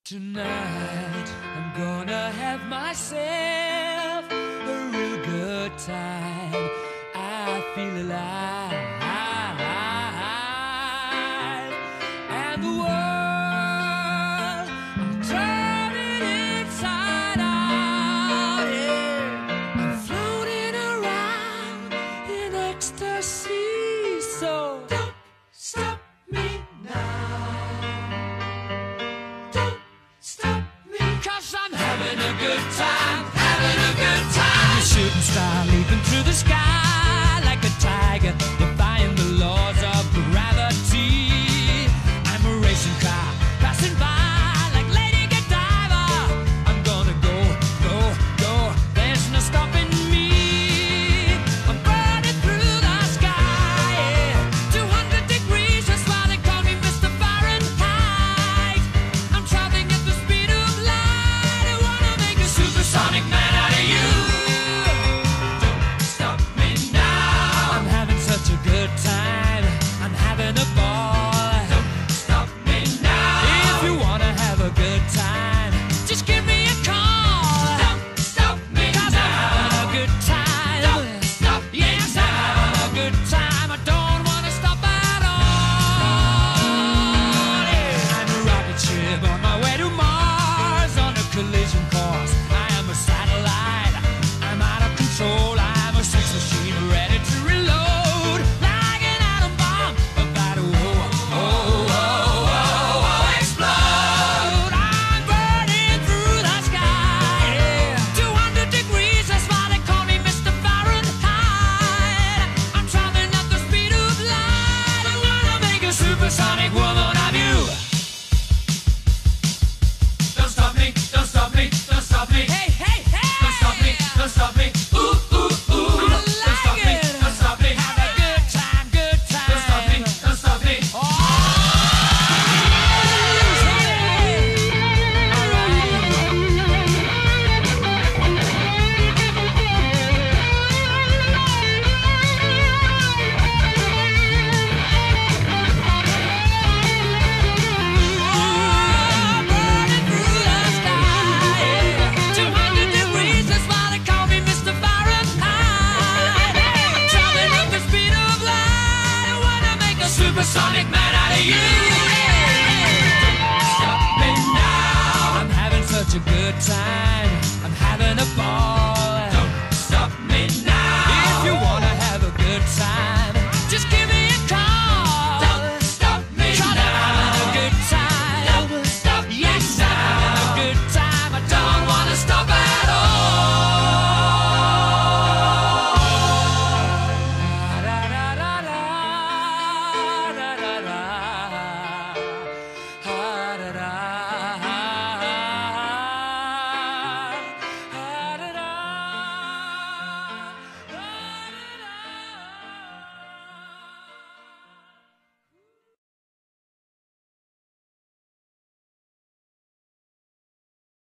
Tonight I'm gonna have myself a real good time. I feel alive, and the world I'm turning inside out. Yeah. I'm floating around in ecstasy. So don't stop me now. I'm having a good time, having a good time. A shooting star leaping through the sky like a tiger, defying the laws of gravity. I'm a racing car passing by like Lady Godiva. I'm gonna go, go, go. There's no stopping me. I'm burning through the sky, yeah. 200 degrees, that's why they call me Mr. Fahrenheit. I'm traveling at the speed of light. Supersonic man out of you. Don't stop me now. I'm having such a good time. I'm having a ball. Don't stop me now. If you wanna have a good time, just give me a call. Don't stop me now. 'Cause I'm having a good time. Don't stop me now. Yes, I'm having a good time. I don't wanna stop at all. Yeah. I'm a rocket ship on my way to Mars on a collision course. A satellite, I'm out of control. I'm a sex machine ready to reload, like an atom bomb about to explode. I'm burning through the sky, yeah. 200 degrees, that's why they call me Mr. Fahrenheit. I'm traveling at the speed of light. I'm gonna make a supersonic woman of you. Don't stop me, don't stop me, don't stop me. Hey. Don't stop me, ooh, ooh, ooh. Don't stop me, don't stop me. Have a good time, good time. Don't stop me, don't stop me. Oh. Burning through the sky, 200 degrees, that's why they call me Mr. Fahrenheit. I'm traveling at the speed of light. I wanna make a supersonic man out of you. Don't stop me now. I'm having such a good time. I'm having a ball.